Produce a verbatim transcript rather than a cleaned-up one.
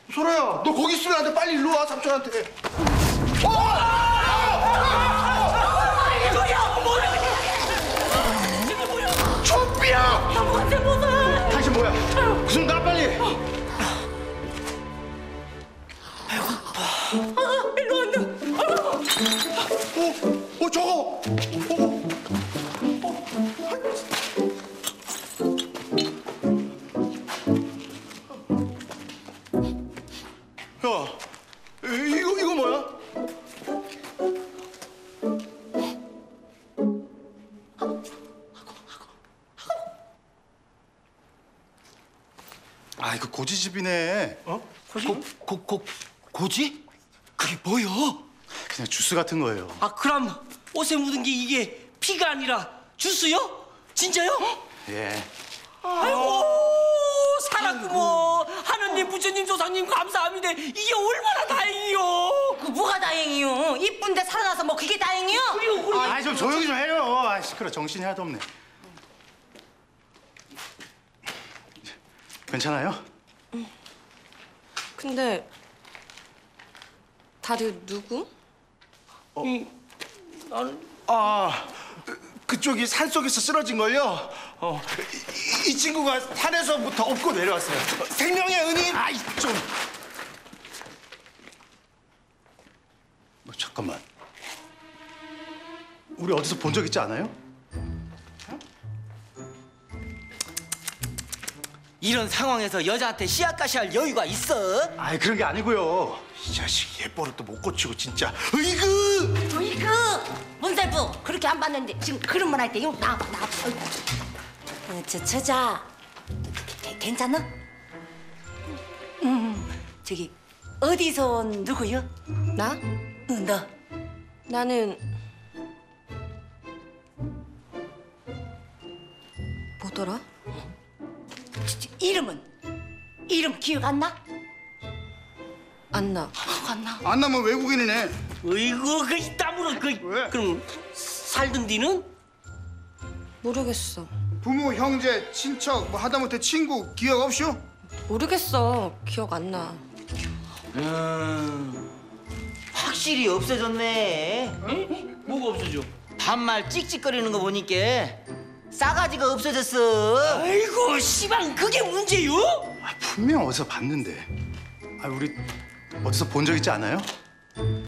소라야, 너 거기 있으면 안 돼. 빨리 일로 와, 삼촌한테. 이거야 뭐야? 이게 뭐야? 초비야! 나 뭔데 뭐야? 당신 뭐야? 무슨 나 빨리. 아, 일로 왔네. 어, 어 저거. 어, 야, 이거 이거 뭐야? 아, 이거 고지즙이네. 어? 고지? 고, 고, 고, 고지? 그게 뭐요? 그냥 주스 같은 거예요. 아, 그럼 옷에 묻은 게 이게 피가 아니라 주스요? 진짜요? 예. 아이고, 살았구먼. 하느님, 부처님, 조상님 감사합니다. 이게 얼마나 다행이요. 그 뭐가 다행이요? 이쁜데 살아나서 뭐 그게 다행이요? 그리고 우리 아, 좀 조용히 좀 해요. 아, 시끄러. 정신이 하나도 없네. 괜찮아요? 근데 다들 누구? 나는 아, 그- 그쪽이 산 속에서 쓰러진 걸요. 어, 이, 이 친구가 산에서부터 업고 내려왔어요. 어, 생명의 은인. 아이 좀. 어, 잠깐만. 우리 어디서 본 적 있지 않아요? 이런 상황에서 여자한테 씨앗가시 할 여유가 있어? 아이 그런 게 아니고요. 이 자식 예뻐를 또 못 고치고 진짜. 으이그. 어이구 문살부 그렇게 안 봤는데 지금 그런 말 할 때 이거 나와봐 나와봐. 어이구. 어, 저 처자 개- 괜찮아? 음 저기 어디서 온 누구요? 나? 응, 너. 나는 뭐더라? 이름은? 이름 기억 안 나? 안 나. 기억 안 나? 안 나면 외국인이네. 어이구, 그 이따물어 그. 왜? 그럼 살던 뒤는? 모르겠어. 부모, 형제, 친척, 뭐 하다못해 친구 기억 없쇼? 모르겠어. 기억 안 나. 음, 확실히 없어졌네. 응? 뭐가 없어져? 반말 찍찍거리는 거 보니까 싸가지가 없어졌어. 아이고, 씨발 그게 문제요? 아, 분명 어디서 봤는데. 아, 우리 어디서 본 적 있지 않아요?